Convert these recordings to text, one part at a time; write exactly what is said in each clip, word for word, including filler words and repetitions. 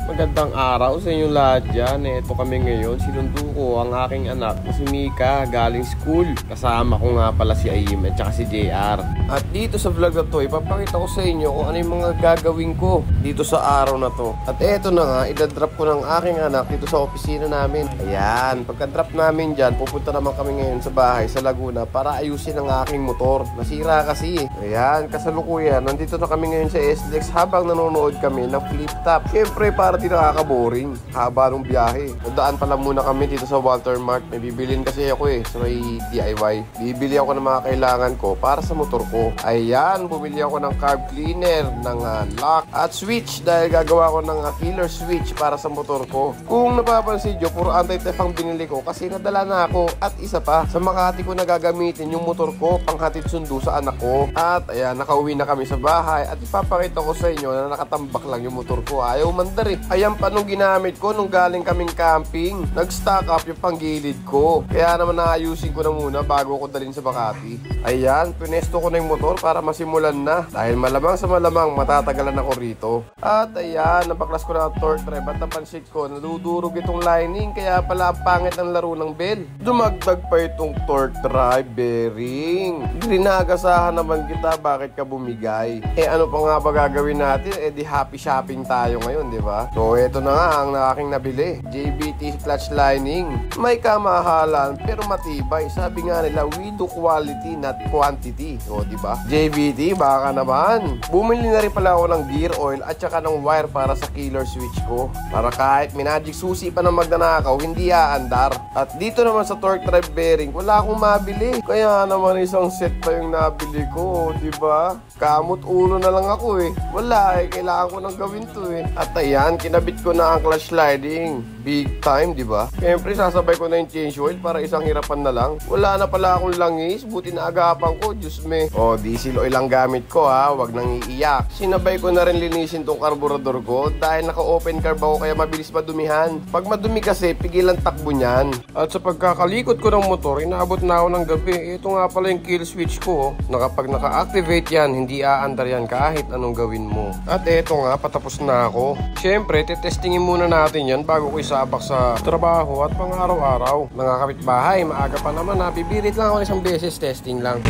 Magandang araw sa inyo lahat dyan. Ito kami ngayon. Sinundo ko ang aking anak na si Mika galing school. Kasama ko nga pala si Aim at saka si J R. At dito sa vlog na to, ipapakita ko sa inyo kung ano yung mga gagawin ko dito sa araw na to. At eto na nga, idadrop ko ng aking anak dito sa opisina namin. Ayan, pagka-drop namin dyan, pupunta naman kami ngayon sa bahay sa Laguna para ayusin ang aking motor. Nasira kasi. Ayan, kasalukuyan. Nandito na kami ngayon sa S D X habang nanonood kami ng flip top. Siyempre, para di nakaka-boring. Haba nung biyahe. Nadaan pala muna kami dito sa Walter Mart. May bibilin kasi ako eh. So may D I Y. Bibili ako ng mga kailangan ko para sa motor ko. Ayan, bumili ako ng carb cleaner, ng uh, lock at switch dahil gagawa ko ng uh, killer switch para sa motor ko. Kung napapansin nyo, puro anti-theft ang binili ko kasi nadala na ako. At isa pa, sa Makati ko na gagamitin yung motor ko panghatid sundo sa anak ko. At ayan, nakauwi na kami sa bahay at ipapakita ko sa inyo na nakatambak lang yung motor ko. Ayaw mandar eh. Ayan pa nung ginamit ko nung galing kaming camping. Nag-stock up yung panggilid ko. Kaya naman naayusin ko na muna bago ko dalhin sa Makati. Ayan, pinesto ko na yung motor para masimulan na. Dahil malamang sa malamang matatagalan ako rito. At ayan, napaklas ko na ang torque drive at napansin ko nadudurog itong lining. Kaya pala ang pangit ang laro ng bell. Dumagdag pa itong torque drive bearing. Ginagasahan naman kita, bakit ka bumigay? Eh ano pa nga ba gagawin natin? Eh di happy shopping tayo ngayon, di ba? So, ito na nga ang aking nabili. J B T clutch lining. May kamahalan pero matibay. Sabi nga nila, we do quality not quantity. O, diba? J B T, baka naman. Bumili na rin pala ako ng gear oil at saka ng wire para sa killer switch ko. Para kahit may magic susi pa ng magnanakaw, hindi aandar. At dito naman sa torque drive bearing, wala akong mabili. Kaya naman isang set pa yung nabili ko, diba? Kamot ulo na lang ako eh. Wala eh, kailangan ko nang gawin to eh. At ayan, kinabit ko na ang clutch sliding. Big time, di ba? Siyempre, sasabay ko na yung change oil para isang hirapan na lang. Wala na pala akong langis. Buti na agapan ko. Diyos me. O, diesel oil lang gamit ko ha. Huwag nang iiyak. Sinabay ko na rin linisin tong karburador ko dahil naka-open carb ako kaya mabilis madumihan. Pag madumi kasi, pigilan takbo niyan. At sa pagkakalikot ko ng motor, inaabot na ako ng gabi. Ito nga pala yung kill switch ko. Na kapag naka-activate yan, hindi aandar yan kahit anong gawin mo. At eto nga, patapos na ako. Siyempre, tetestingin muna natin yan bago ko isabak sa trabaho at pang araw-araw. Mga kapitbahay, maaga pa naman ha. Bibirit lang ako isang beses, testing lang.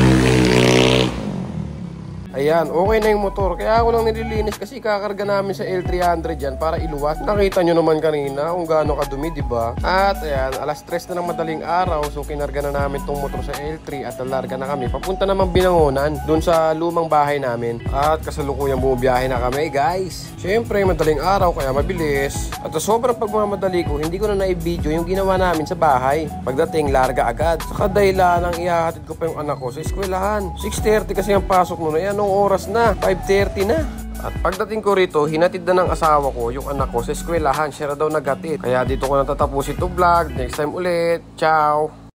Ayan, okay na yung motor. Kaya ako lang nililinis kasi kakarga namin sa L three hundred yan para iluwas. Nakita nyo naman kanina kung gaano kadumi, diba? At ayan, alas tres na ng madaling araw. So kinarga na namin tong motor sa L three at lalarga na kami. Papunta naman Binangonan, dun sa lumang bahay namin. At kasalukuyang bumibiyahe na kami, guys. Siyempre, madaling araw kaya mabilis. At sa sobrang pagmamadali ko, hindi ko na na-video yung ginawa namin sa bahay. Pagdating, larga agad. Sa kadahilan ang ihahatid ko pa yung anak ko sa eskwelahan. six thirty kasi ang pasok mo na yan. Anong oras na? five thirty na. At pagdating ko rito, hinatid na ng asawa ko yung anak ko sa eskwelahan. Siya na daw naghatid. Kaya dito ko natatapusin ito vlog. Next time ulit. Ciao!